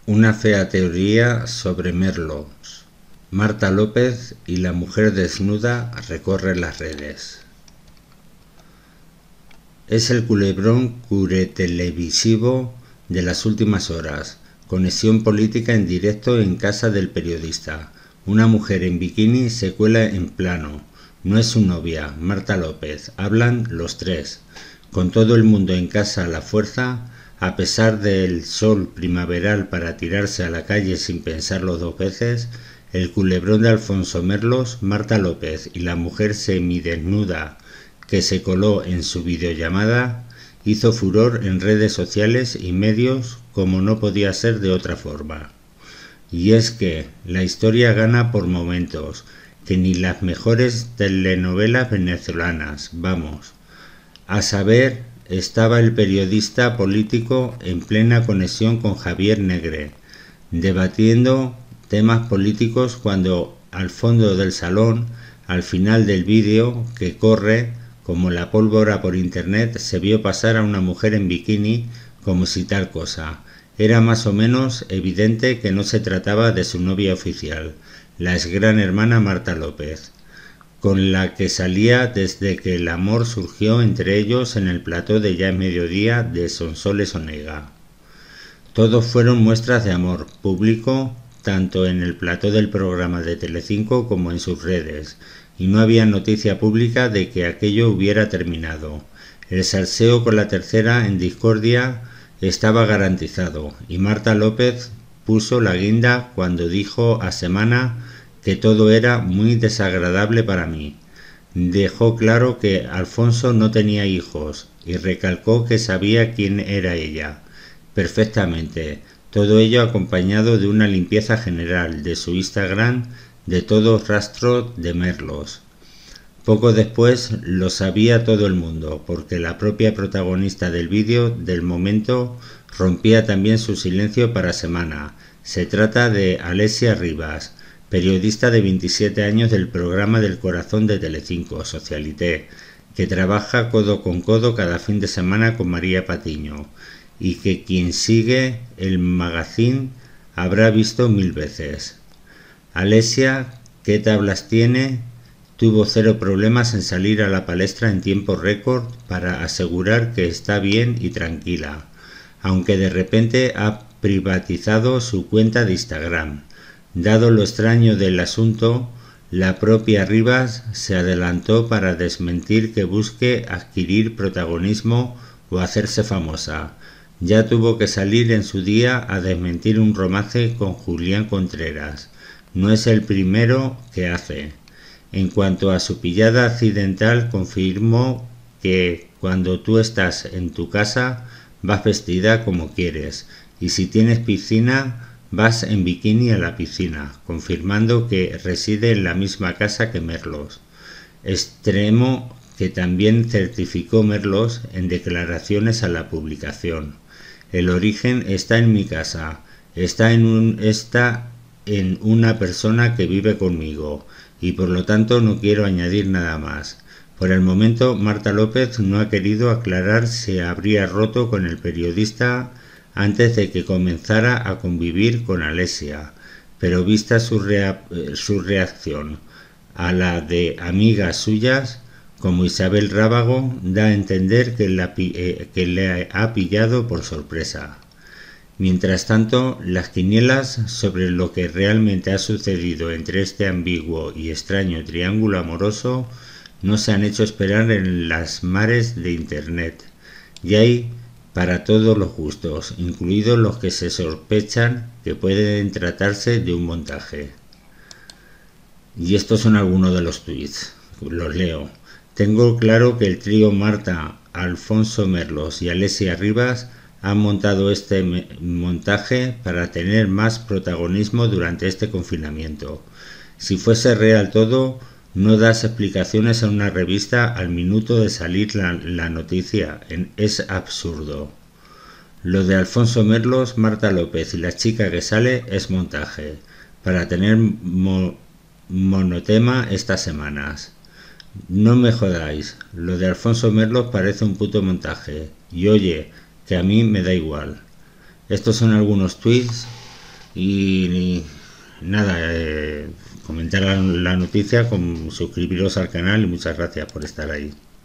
Una fea teoría sobre Merlos. Marta López y la mujer desnuda recorre las redes. Es el culebrón curetelevisivo de las últimas horas. Conexión política en directo en casa del periodista. Una mujer en bikini se cuela en plano. No es su novia, Marta López. Hablan los tres. Con todo el mundo en casa a la fuerza, a pesar del sol primaveral para tirarse a la calle sin pensarlo dos veces, el culebrón de Alfonso Merlos, Marta López y la mujer semidesnuda que se coló en su videollamada hizo furor en redes sociales y medios como no podía ser de otra forma. Y es que la historia gana por momentos, que ni las mejores telenovelas venezolanas, vamos. A saber, estaba el periodista político en plena conexión con Javier Negre, debatiendo temas políticos cuando al fondo del salón, al final del vídeo que corre como la pólvora por internet, se vio pasar a una mujer en bikini como si tal cosa. Era más o menos evidente que no se trataba de su novia oficial, la ex gran hermana Marta López, con la que salía desde que el amor surgió entre ellos en el plató de Ya es Mediodía de Sonsoles Onega. Todos fueron muestras de amor público, tanto en el plató del programa de Telecinco como en sus redes, y no había noticia pública de que aquello hubiera terminado. El salseo con la tercera en discordia estaba garantizado, y Marta López puso la guinda cuando dijo a Semana que todo era muy desagradable para mí. Dejó claro que Alfonso no tenía hijos y recalcó que sabía quién era ella perfectamente, todo ello acompañado de una limpieza general de su Instagram de todo rastro de Merlos. Poco después lo sabía todo el mundo, porque la propia protagonista del vídeo del momento rompía también su silencio para Semana. Se trata de Alesia Rivas, periodista de 27 años del programa del corazón de Telecinco, Socialité, que trabaja codo con codo cada fin de semana con María Patiño, y que quien sigue el magazine habrá visto 1000 veces. Alesia, ¿qué tablas tiene? Tuvo cero problemas en salir a la palestra en tiempo récord para asegurar que está bien y tranquila, aunque de repente ha privatizado su cuenta de Instagram. Dado lo extraño del asunto, la propia Rivas se adelantó para desmentir que busque adquirir protagonismo o hacerse famosa. Ya tuvo que salir en su día a desmentir un romance con Julián Contreras. No es el primero que hace. En cuanto a su pillada accidental, confirmó que cuando tú estás en tu casa vas vestida como quieres, y si tienes piscina vas en bikini a la piscina, confirmando que reside en la misma casa que Merlos. Extremo que también certificó Merlos en declaraciones a la publicación. El origen está en mi casa, está en una persona que vive conmigo, y por lo tanto no quiero añadir nada más. Por el momento, Marta López no ha querido aclarar si habría roto con el periodista antes de que comenzara a convivir con Alesia, pero vista su reacción a la de amigas suyas, como Isabel Rábago, da a entender que le ha pillado por sorpresa. Mientras tanto, las quinielas sobre lo que realmente ha sucedido entre este ambiguo y extraño triángulo amoroso no se han hecho esperar en las mares de Internet. Y hay para todos los gustos, incluidos los que se sospechan que pueden tratarse de un montaje. Y estos son algunos de los tweets. Los leo. Tengo claro que el trío Marta, Alfonso Merlos y Alesia Rivas han montado este montaje para tener más protagonismo durante este confinamiento. Si fuese real todo, no das explicaciones a una revista al minuto de salir la noticia. Es absurdo. Lo de Alfonso Merlos, Marta López y la chica que sale es montaje, para tener monotema estas semanas. No me jodáis, lo de Alfonso Merlos parece un puto montaje. Y oye, que a mí me da igual. Estos son algunos tweets Y nada, comentar la noticia, suscribiros al canal y muchas gracias por estar ahí.